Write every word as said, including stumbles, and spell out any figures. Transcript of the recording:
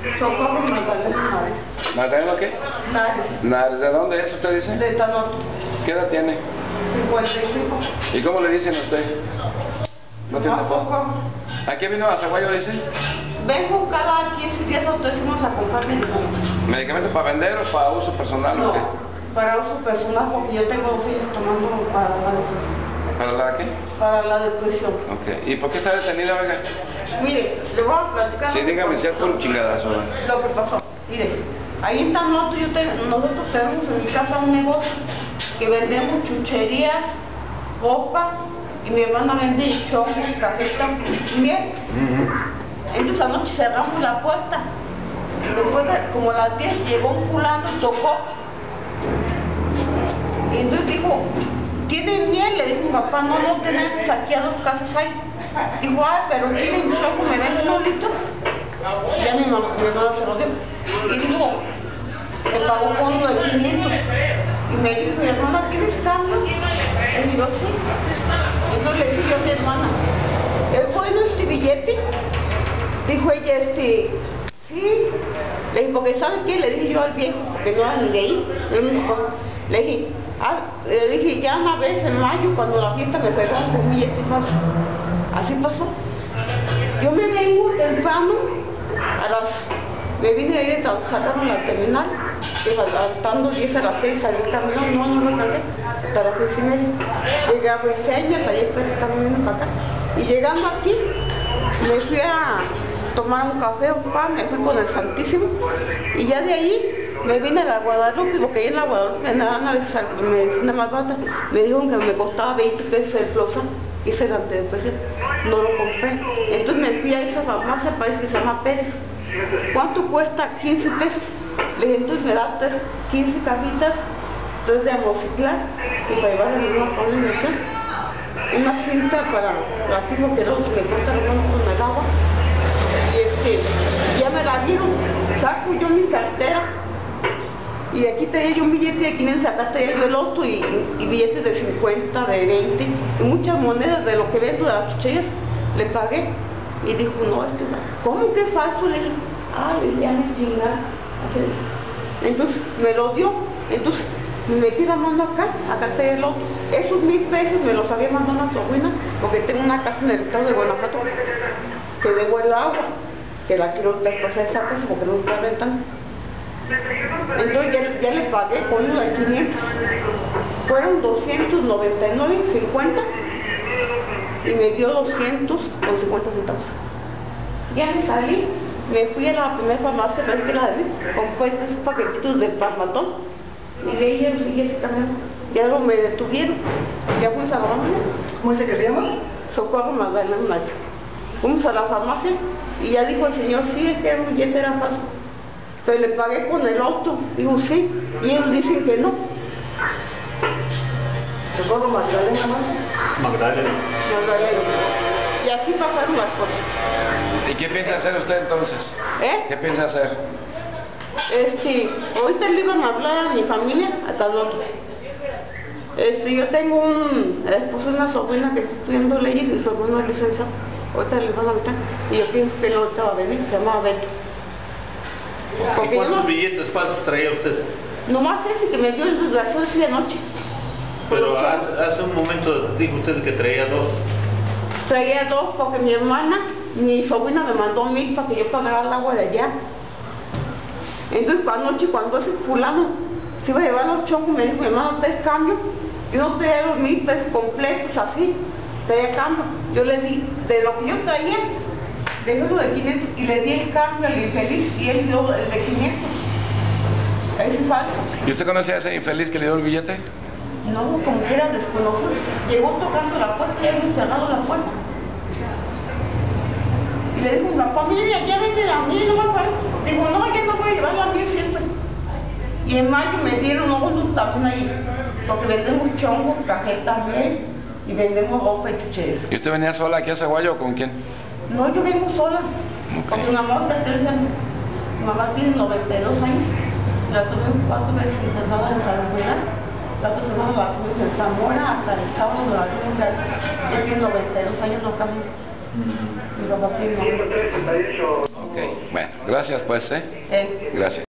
Socorro Magdalena Nares. ¿Magdalena qué? Nares. Nares. ¿De dónde es usted dice? De Tanoto. ¿Qué edad tiene? cincuenta y cinco. ¿Y cómo le dicen a usted? ¿No tiene foto? Socorro. ¿A qué vino a Zaguayo, dice? Vengo cada quince días o decimos a comprar medicamentos. ¿Medicamentos para vender o para uso personal? No, ¿O qué? para uso personal porque yo tengo dos años tomando para la depresión. ¿Para la qué? Para la depresión. Ok. ¿Y por qué está detenida, oiga? Mire, le voy a platicar. Sí, dígame si es por un chingadazo. ¿No? Lo que pasó. Mire, ahí en Tanoto yo te, nosotros tenemos en mi casa un negocio que vendemos chucherías, ropa, y mi hermana vende chongos, cafeta, miel. Uh-huh. Entonces anoche cerramos la puerta. Después de como a las diez llegó un fulano, tocó. Y entonces dijo, ¿tienen miel? Le dijo mi papá, no, no tenemos, aquí a dos casas hay. Dijo, ay, pero ¿tienen chongo? ¿Me ven unos litros? Ya mi mamá, mi hermana se lo dio. Y dijo, que pagó con uno de quinientos. Y me dijo, mi hermana, ¿tienes cambio? Y digo, sí. Entonces le dije yo a mi hermana, ¿es bueno este billete? Dijo ella, este, sí. Le dije, porque ¿sabe qué? Le dije yo al viejo, que no era ni de ahí, le dije, ah, le dije, ya una vez en mayo, cuando la fiesta me pegó con un billete falso. Así pasó. Yo me vengo temprano, a las, me vine ahí, sacaron la terminal, que faltando diez a las seis salió el camión, no, no lo alcancé, hasta las seis y media. Llegué a Briseñas, ahí esperé el camión para acá. Y llegando aquí, me fui a tomar un café, un pan, me fui con el Santísimo, y ya de ahí me vine a la Guadalupe, porque ahí en la Guadalupe me daban una medicina más barata, me dijeron que me costaba veinte pesos el Flosan, y ese era antidepresivo, no lo compré. Entonces me fui a esa farmacia, parece que se llama Pérez. ¿Cuánto cuesta? quince pesos. Le dije, entonces me da tres, quince cajitas, tres de amoxicilán, y para llevarle a una polinización, una cinta para la fibra que luego se me corta la mano con el agua. Y este, ya me la dieron, saco yo mi cartera y aquí tenía yo un billete de quinientos, acá tenía yo el otro y, y, y billetes de cincuenta, de veinte y muchas monedas de lo que vendo de las chucherías. Le pagué y dijo, no, este, ¿cómo que es falso? Le dije, ah, le dije, ya me chingaron. Entonces me lo dio, entonces me metí la mano acá, acá tenía el otro. Esos mil pesos me los había mandado una sobrina porque tengo una casa en el estado de Guanajuato que debo el agua, que la quiero traspasar esa casa porque no está rentando. Entonces ya, ya le pagué con uno de quinientos, fueron doscientos noventa y nueve cincuenta y me dio doscientos con cincuenta centavos. Ya me salí, me fui a la primera farmacia, me fui a la de mí, compré tres paquetitos de Parmatón y de ahí ya seguí ese camino. Ya luego me detuvieron, ya fui a la farmacia. ¿Cómo dice que se llama? Socorro Magdalena Nares. Fuimos a la farmacia y ya dijo el señor, sí, es que el billete era falso. Pero le pagué con el otro. Digo, sí, y ellos dicen que no. ¿Socorro Magdalena más? Magdalena. Magdalena. Y así pasaron las cosas. ¿Y qué piensa hacer usted entonces? ¿Eh? ¿Qué piensa hacer? Este, ahorita le iban a hablar a mi familia, a Tanoto. Este, yo tengo un, esposo una sobrina que está estudiando leyes y su hermano es licenciado. Ahorita le van a avisar. Y yo pienso que él ahorita va a venir, se llama Beto. ¿Y cuántos no, billetes falsos traía usted? Nomás ese que me dio el desgraciado esa noche. Pero hace, hace un momento dijo usted que traía dos. Traía dos porque mi hermana, mi sobrina me mandó mil para que yo pagara el agua de allá. Entonces anoche cuando ese fulano se iba a llevar los chongos, me dijo, mi hermano, ¿te cambio? Yo no traía los mil pesos completos así, traía cambio. Yo le di, de lo que yo traía, de uno de quinientos y le di el cambio al infeliz y él dio el de quinientos. Ese es falso. ¿Y usted conoce a ese infeliz que le dio el billete? No, como que era desconocido. Llegó tocando la puerta y había cerrado la puerta. Y le dijo, papá, mire, ya vende la mía, no me acuerdo. Dijo, no, ya no voy a llevar la mía siempre. Y en mayo me dieron otros también ahí, porque vendemos chongos, cajeta, miel y vendemos ropa y chucherías. ¿Y usted venía sola aquí a Zaguayo o con quién? No, yo vengo sola, okay. Porque mi mamá de trece años. Mi mamá tiene noventa y dos años, la tuve cuatro veces internada en San Juan, la otra semana la tuve en Zamora, hasta el sábado la tuve en Cali. Ella tiene noventa y dos años, no camina. Mi papá tiene noventa y dos. Ok, bueno, gracias pues, ¿eh? Eh, Gracias.